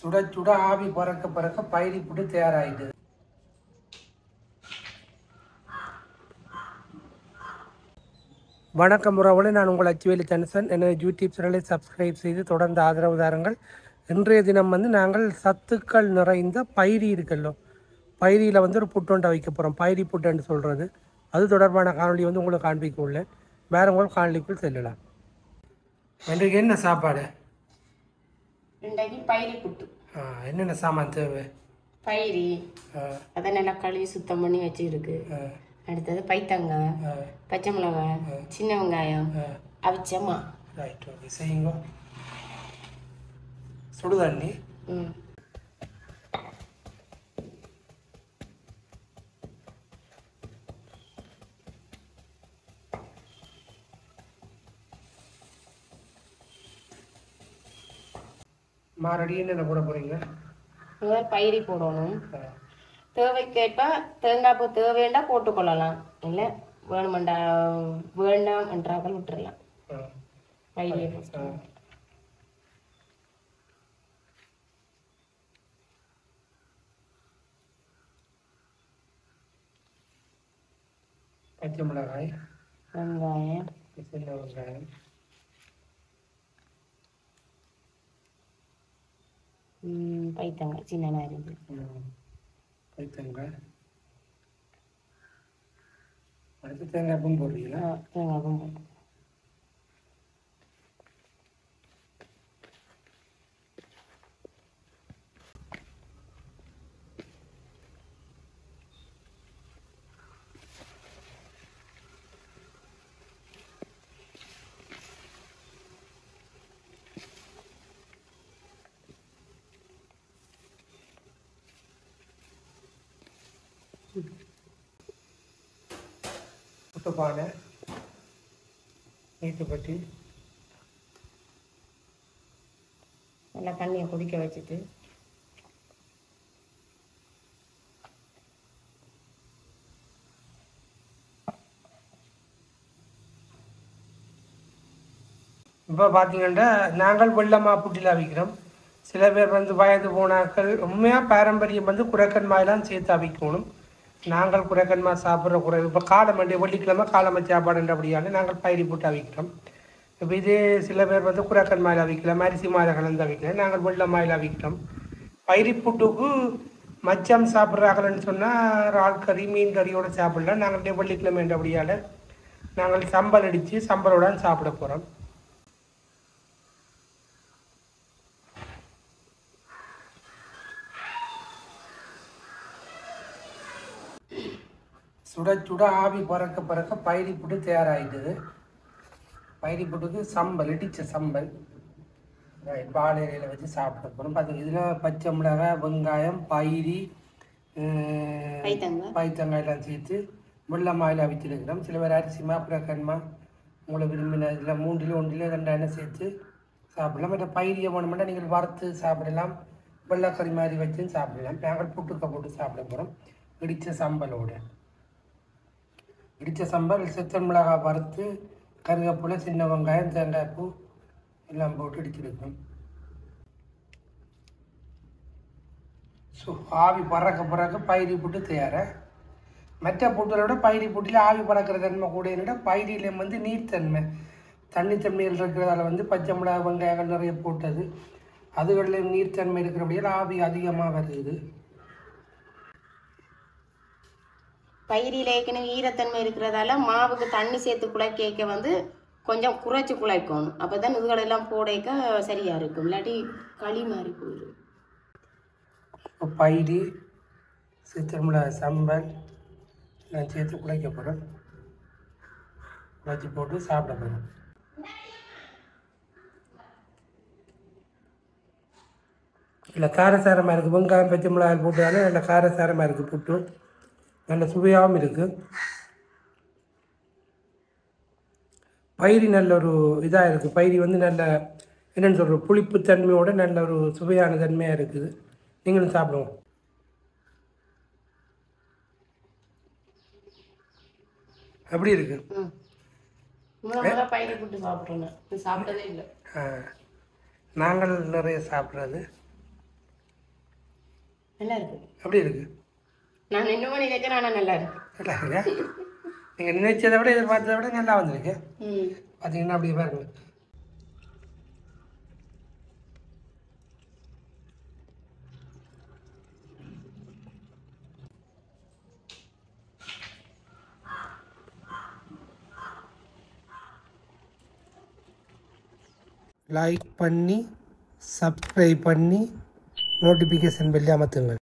சுட சுட ஆவி பறக்க பறக்க பயிரி புட்டு தயாராகிடுது. வணக்கம் உறவுகளே, நான் உங்கள் அச்சுவேலி தனுசன். எனது யூடியூப் சேனலை சப்ஸ்கிரைப் செய்து தொடர்ந்து ஆதரவு தாருங்கள். இன்றைய தினம் நாங்கள் சத்துக்கள் நிறைந்த பயிரி இருக்கல்லோ, பயிரியில் ஒரு புட்டொண்டை வைக்க போகிறோம். பயிரி புட்டுன்னு சொல்கிறது, அது தொடர்பான காணொலி உங்களுக்கு காண்பிக்க உள்ளேன். வேறு உங்களுக்கு காணொலிக்குள் செல்லலாம். இன்றைக்கு என்ன சாப்பாடு? இன்றைக்கு பயிரி புட்டு. என்னென்ன சாமான் தேவை? பயிரி அதை நல்லா கழுவி சுத்தம் பண்ணி வச்சுருக்கு. அடுத்தது பைத்தங்காய், பச்சை மிளகாய், சின்ன வெங்காயம், அவிச்சமா. ரைட், ஓகே, செய்யுங்க. சுடுதண்ணி, மாரடி என்னென்ன போட போகிறீங்க? பயிரி போடணும். தேவைக்கேற்ப தேங்காய் பூ தேவைண்டா போட்டுக்கொள்ளலாம், இல்லை வேணுமெண்டா வேண்டாம் என்றாக்கள் விட்டுடலாம். பயிரியை பச்சை மிளகாய், வெங்காயம், சின்ன வெங்காயம், பைத்தங்காய் சின்ன இருந்து பைத்தங்காய். அடுத்து தேங்காய் பூ போடுறீங்களா? தேங்காய் பூ போட்டு புட்டுப்பானை, நீட்டுப்பட்டி, நல்லா தண்ணியை குடிக்க வச்சுட்டு இப்போ பார்த்தீங்கன்னா நாங்கள் வெள்ளமா புட்டில் அவிக்கிறோம். சில பேர் வயது போனாக்கள் உண்மையாக பாரம்பரியம் குரக்கன்மாயெல்லாம் சேர்த்து அவிக்கணும். நாங்கள் குரக்கன்மா சாப்பிட்ற குறை இப்போ காலம் வெள்ளிக்கிழமை காலமை சாப்பாடுன்ற அப்படியால் நாங்கள் பயிரி போட்டு அவிக்கிறோம். இப்போ இதே சில பேர் குரக்கன்மாயில் அவிக்கலாம், அரிசி மாலை கலந்து அவிக்கலாம். நாங்கள் வெள்ளை மாயில் அவிக்கிறோம். பயிரி புட்டுக்கு மச்சம் சாப்பிட்றாங்கன்னு சொன்னால் இறால் கறி, மீன் கறியோடு சாப்பிடலாம். நாங்கள் வெள்ளிக்கிழமை அப்படியால் நாங்கள் சம்பல் அடித்து சம்பலோட சாப்பிட போகிறோம். சுட சுட ஆவி பறக்க பறக்க பயிரி புட்டு தயாராகிடுது. பயிரி புட்டுக்கு சம்பல், இடித்த சம்பல் பாலையில வச்சு சாப்பிட போகிறோம். பார்த்துங்க, இதில் பச்சை மிளகாய், வெங்காயம், பயிரி, பைத்தங்காய் எல்லாம் சேர்த்து வெள்ளமாயில் அவிச்சிருக்கிறோம். சில பேர் அரிசிமா, புறக்கன்மா, உங்களை விரும்பின இதில் 3 1 2 சேர்த்து சாப்பிடலாம். மற்ற பயிரியை வேணுமெண்டா நீங்கள் வறுத்து சாப்பிடலாம், வெள்ளைக்கறி மாதிரி வச்சு சாப்பிடலாம். நாங்கள் புட்டுக்க போட்டு சாப்பிட போகிறோம் இடித்த சம்பலோடு. இடித்த சம்பல், சித்தன் மிளகாய் வறுத்து, கருவேப்பிலை, சின்ன வெங்காயம், தேங்காய் பூ எல்லாம் போட்டு இடிச்சிருக்கோம். ஸோ ஆவி பறக்க பறக்க பயிரி புட்டு தயார. மற்ற புட்டுகளோட பயிரி புட்டில் ஆவி பறக்கிற தன்மை கூட என்னோட பயிரில் நீர்த்தன்மை, தண்ணித்தன்மையில் இருக்கிறதால பச்சை மிளகாய், வெங்காயங்கள் நிறைய போட்டது, அதுகளில் நீர்த்தன்மை இருக்கிறபடியால் ஆவி அதிகமாக வருது. பயிரில் ஏற்கனவே ஈரத்தன்மை இருக்கிறதால மாவுக்கு தண்ணி சேர்த்து குழைக்க கொஞ்சம் குறைச்சி குழைக்கணும். அப்போ தான் இதுகளெல்லாம் போடைக்க சரியாக இருக்கும், இல்லாட்டி களி மாதிரி போயிடும். பயிரி, சித்திரமிளகா சம்பல் நான் சேர்த்து குழைக்க போகிறேன். குழைச்சி போட்டு சாப்பிட போகிறேன். இல்லை காரசாரமாக இருக்குது. வெங்காயம், பச்சை மிளகாய் போட்டதால நல்ல காரசாரமாக இருக்குது. புட்டு நல்ல சுவையாகவும் இருக்குது. பயிரி நல்ல ஒரு இதாக இருக்குது. பயிரி நல்ல என்னென்னு சொல்கிறோம், புளிப்பு தன்மையோடு நல்ல ஒரு சுவையான தன்மையாக இருக்குது. நீங்களும் சாப்பிடுவோம். எப்படி இருக்கு? பயிரி புட்டு சாப்பிட்றோம், சாப்பிட்டதே இல்லை. நாங்கள் நிறைய சாப்பிட்றது நல்லா இருக்கு. எப்படி இருக்கு? நான் என்னமோ நினைக்கிறேன், ஆனால் நல்லா இருக்கு. நல்லா இருக்கு. நீங்கள் நினைச்சதை விட எதிர்பார்த்ததை விட நல்லா வந்திருக்கு. பார்த்தீங்கன்னா அப்படி பாருங்க. லைக் பண்ணி சப்ஸ்கிரைப் பண்ணி நோட்டிஃபிகேஷன் பெல் அமர்த்துங்கள்.